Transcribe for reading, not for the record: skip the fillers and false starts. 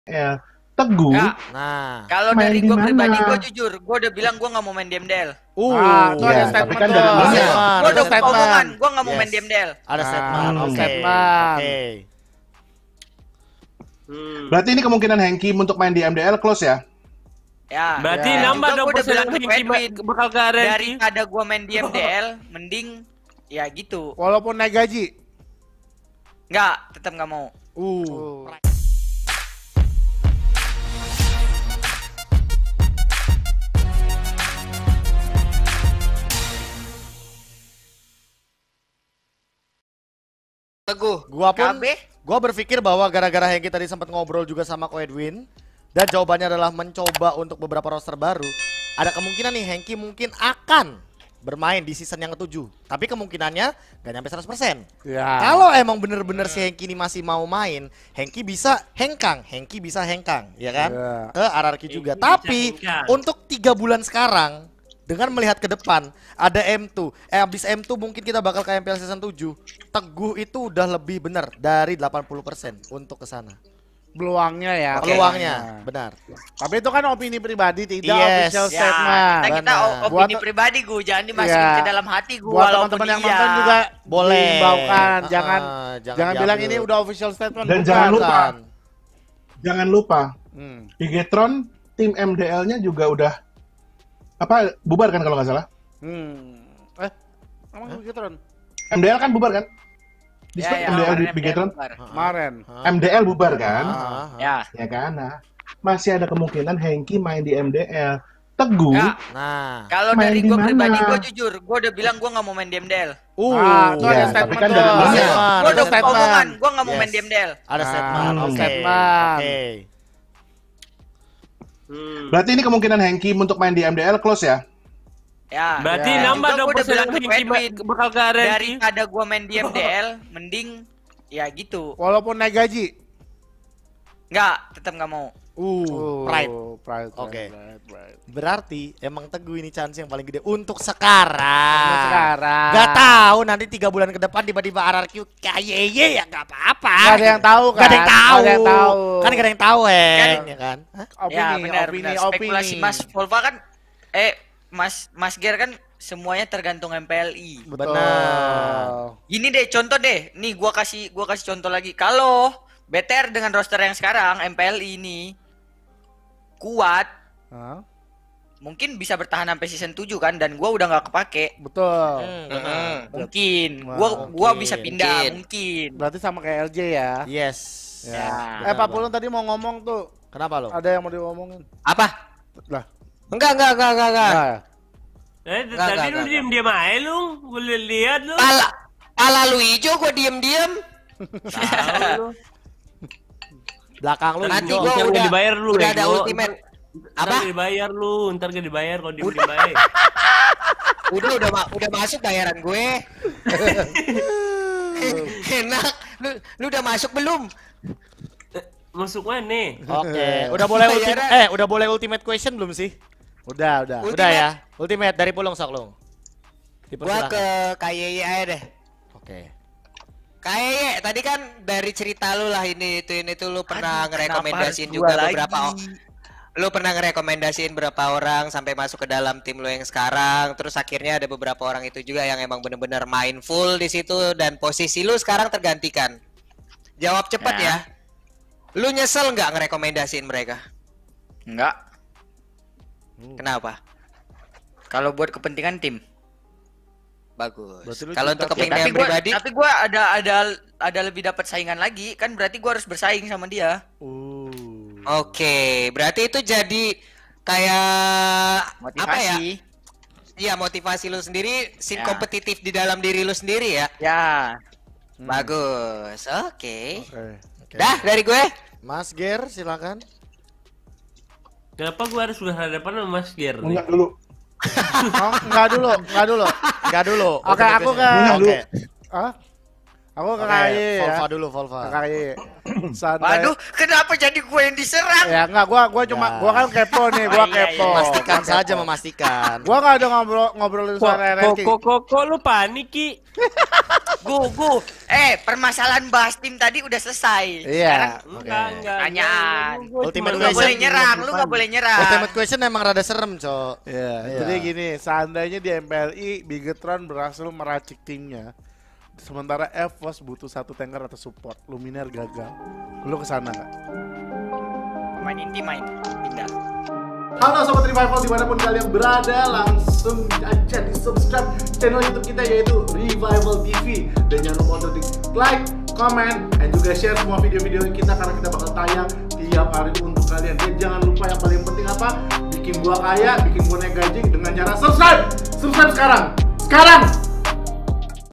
Teguh Ya, Nah, kalau main dari di gue mana? pribadi, gue jujur, gue udah bilang gue nggak mau main DMDL. Itu Ya, ada tapi statement kan tuh. jangan Gue banyak. Statement, udah ada buka omongan, gue nggak mau Yes. main DMDL. ada statement. Oke. statement. Oke. Berarti ini kemungkinan Hengki untuk main di MDL close ya? Ya. Berarti Ya. nambah Juga dong gua udah persen bilang ke Hengki Edwin, bakal ke RRQ. daripada gue main di MDL, mending ya gitu. Walaupun naik gaji. Nggak, tetap nggak mau. Teguh, KB? Gua berpikir bahwa gara-gara Hengki tadi sempat ngobrol juga sama Ko Edwin dan jawabannya adalah mencoba untuk beberapa roster baru. Ada kemungkinan nih Hengki mungkin akan bermain di season yang ke-7. Tapi kemungkinannya gak nyampe 100%. Ya. Kalau emang bener-bener si Hengki ini masih mau main, Hengki bisa hengkang, ya kan? Ya. Ke RRQ juga. Hengki bisa Tapi hengkang. untuk 3 bulan sekarang dengan melihat ke depan ada M2. Abis M2 mungkin kita bakal ke MPL season 7. Teguh itu udah lebih benar dari 80% untuk ke sana. Peluangnya ya. Peluangnya, benar. Tapi itu kan opini pribadi, tidak Yes. official Ya, statement. kita Benar. opini Buat- pribadi gue, jangan dimasukin Iya. ke dalam hati gue. Buat teman-teman yang nonton juga Boleh. diimbaukan, jangan jangan bilang diambil. ini udah official statement. Dan bukan. jangan lupa. Bukan. Jangan lupa, Hmm. Bigetron tim MDL-nya juga udah bubar kan kalau nggak salah? Emang begitu Ron? MDL kan bubar kan? Di Ya, ya, MDL di kemarin Bigetron, bubar. Kemarin. MDL bubar kan? Ya. Ya kan? Nah, masih ada kemungkinan Hengki main di MDL. Teguh Ya. Nah. Kalau Main dari di gue mana? pribadi, gue jujur, gue udah bilang gue nggak mau main DMDL. Itu Ya, ada tapi statement kan tuh. jangan banyak. Gue Ada udah buka statement. omongan, gue nggak mau Yes. main DMDL. Ada statement. Oke. statement. Oke. Berarti ini kemungkinan Hengki untuk main di MDL close ya? Ya. Berarti Ya. nambah Juga dong gua udah persen bilang ke Hengki Edwin, bakal ke RRQ. daripada gue main di MDL, mending ya gitu. Walaupun naik gaji. Nggak, tetap nggak mau. Pride. Pride. Oke. Pride. Berarti emang Teguh ini chance yang paling gede untuk sekarang. Sekarang. Gak tahu nanti 3 bulan ke depan tiba-tiba RRQ KYY ya gak apa-apa. Gak ada yang tahu kan? Gak ada yang tahu. Gak ada yang tahu. Kan gak ada yang tahu ya kan? Hah? Opini, Ya benar, opini, benar. opini. Spekulasi Mas Volva kan, Mas Ger kan semuanya tergantung MPLI. Benar. Gini deh, contoh deh. Nih gua kasih contoh lagi. Kalau BTR dengan roster yang sekarang MPLI ini kuat, Hah? mungkin bisa bertahan sampai season 7 kan, dan gua udah nggak kepake. Betul. Mungkin Wah, gua bisa pindah, mungkin. Berarti sama kayak LJ ya. Yes. Ya. Pak Pulun tadi mau ngomong tuh. Kenapa lo? Ada yang mau diomongin? Apa? Lah. Enggak. Nah, Tadi lu diem-diem aja lu. Gue lihat lu. Pala lu hijau gua diem-diem. Tahu lu. Belakang lu Nanti hijau. gua Ntar udah dibayar lu, udah ada bego. ultimate. Ntar Apa? dibayar lu, ntar gak dibayar kalau diem-diem aja. Udah masuk bayaran gue. Enak. Lu udah masuk belum? Masuk mana? Oke, udah boleh ultimate question belum sih? udah. Udah ya. Ultimate dari Pulung sok lu. Gua Dipersilakan. ke KYY aja deh. Oke. KYY, tadi kan dari cerita lu lah ini itu lu pernah Aduh, ngerekomendasiin kenapa juga harus gua beberapa lagi? Lu pernah ngerekomendasiin berapa orang sampai masuk ke dalam tim lu yang sekarang, terus akhirnya ada beberapa orang itu juga yang emang bener-bener mindful di situ dan posisi lu sekarang tergantikan. Jawab cepet ya. Lu nyesel nggak ngerekomendasiin mereka? Enggak. Kenapa? Kalau buat kepentingan tim. Bagus. Berarti lu Kalau cinta untuk tim. kepentingan pribadi, Tapi gua ada lebih dapat saingan lagi, kan berarti gua harus bersaing sama dia. oke. Berarti itu jadi kayak apa ya? Motivasi. Iya, motivasi lu sendiri, Ya. kompetitif di dalam diri lu sendiri ya. Ya. Bagus. Oke. Oke. Dah dari gue. Mas Ger, silakan. Kenapa gue harus berhadapan sama Mas Ger nih? Enggak dulu. Oh, enggak dulu. Enggak dulu. Oke, aku ke Enggak dulu. Hah? Aku Oke, kakak Aye ya. Volva dulu, Volva. Kakak Aye. Santai. Waduh, kenapa jadi gue yang diserang? Ya enggak, gua cuma Ya. gua kan kepo nih, gua Oh, iya, kepo. iya. Memastikan saja, memastikan. Gua enggak ada ngobrolin soal ranking. Kok lu panik Ki? Gu. Permasalahan bahas tim tadi udah selesai. Iya. Enggak. Pertanyaan. Gua Ultimate Lu cuma gak boleh question. nyerang, lu gak boleh nyerang. Ultimate question emang rada serem, Cok. Iya, Iya. jadi gini, seandainya di MPLI Bigetron berhasil meracik timnya, sementara EVOS butuh satu tanker atau support, Luminar gagal. Lu kesana nggak? Main inti main, pindah. Halo Sobat Revival dimanapun kalian berada, langsung aja di subscribe channel YouTube kita yaitu Revival TV. Dan jangan lupa untuk di like, comment, dan juga share semua video-video kita karena kita bakal tayang tiap hari untuk kalian. Dan jangan lupa yang paling penting apa? Bikin gua kaya, bikin gua naik gaji dengan cara subscribe sekarang.